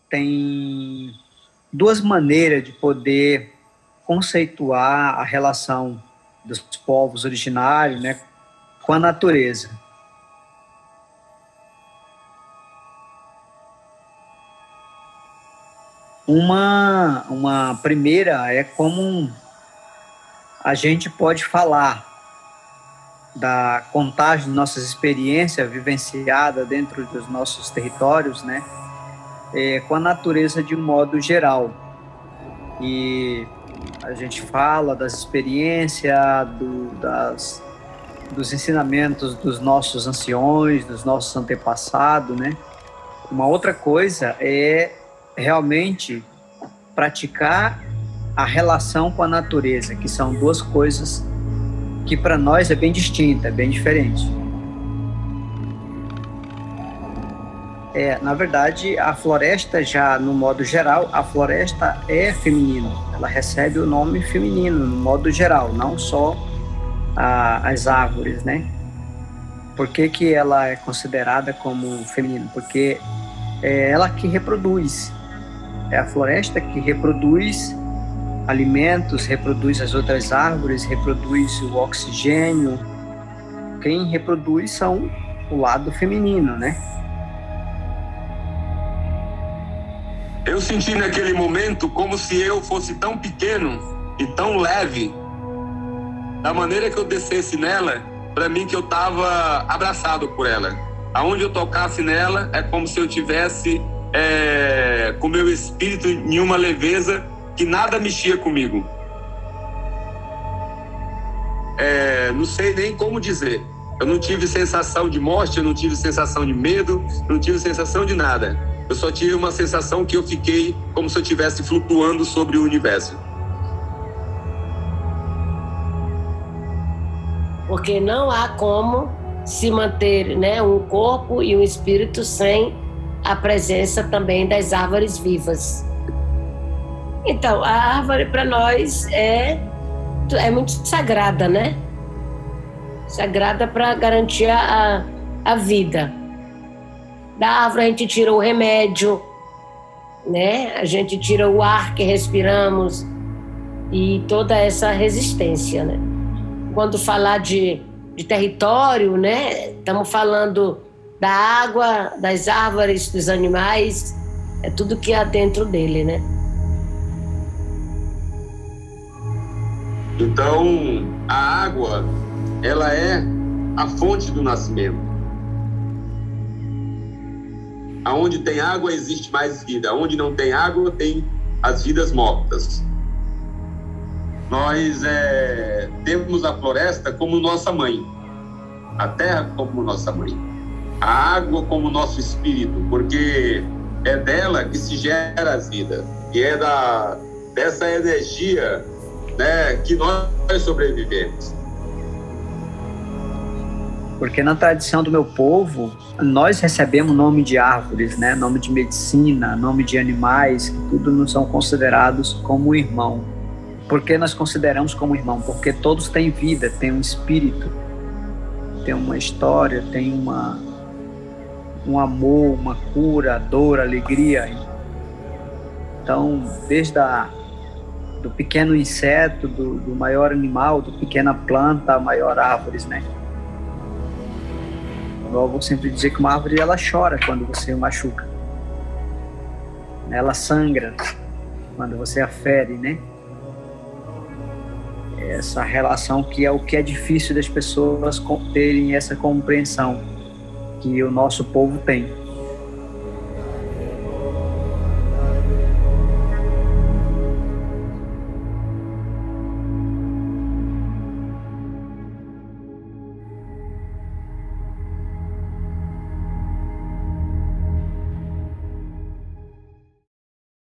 tem duas maneiras de poder conceituar a relação dos povos originários, né, com a natureza. Uma primeira é como a gente pode falar da contagem de nossas experiências vivenciadas dentro dos nossos territórios, né, com a natureza de um modo geral. E a gente fala das experiências, dos ensinamentos dos nossos anciões, dos nossos antepassados, né? Uma outra coisa é realmente praticar a relação com a natureza, que são duas coisas que para nós é bem distinta, é bem diferente. Na verdade, a floresta, já no modo geral, a floresta é feminina. Ela recebe o nome feminino, no modo geral, não só as árvores, né? Por que ela é considerada como feminina? Porque é ela que reproduz. É a floresta que reproduz alimentos, reproduz as outras árvores, reproduz o oxigênio. Quem reproduz são o lado feminino, né? Eu senti naquele momento como se eu fosse tão pequeno e tão leve, da maneira que eu descesse nela, para mim que eu estava abraçado por ela. Aonde eu tocasse nela é como se eu tivesse com meu espírito em uma leveza que nada mexia comigo. Não sei nem como dizer. Eu não tive sensação de morte, eu não tive sensação de medo, eu não tive sensação de nada. Eu só tive uma sensação que eu fiquei como se eu estivesse flutuando sobre o universo. Porque não há como se manter, né, um corpo e um espírito sem a presença também das árvores vivas. Então, a árvore para nós é muito sagrada, né? Sagrada para garantir a vida. Da árvore a gente tira o remédio, né? A gente tira o ar que respiramos e toda essa resistência, né? Quando falar de território, né? Estamos falando da água, das árvores, dos animais, é tudo que há dentro dele, né? Então, a água, ela é a fonte do nascimento. Aonde tem água, existe mais vida. Onde não tem água, tem as vidas mortas. Nós temos a floresta como nossa mãe. A terra como nossa mãe. A água como nosso espírito, porque é dela que se gera a vida. E é dessa energia, né, que nós sobrevivemos. Porque na tradição do meu povo, nós recebemos nome de árvores, né? Nome de medicina, nome de animais, que tudo não são considerados como irmão. Por que nós consideramos como irmão? Porque todos têm vida, têm um espírito, têm uma história, têm um amor, uma cura, dor, alegria. Então, desde do pequeno inseto, do maior animal, do pequena planta, a maior árvores, né? Eu vou sempre dizer que uma árvore, ela chora quando você machuca. Ela sangra quando você a fere, né? Essa relação que é o que é difícil das pessoas terem essa compreensão que o nosso povo tem.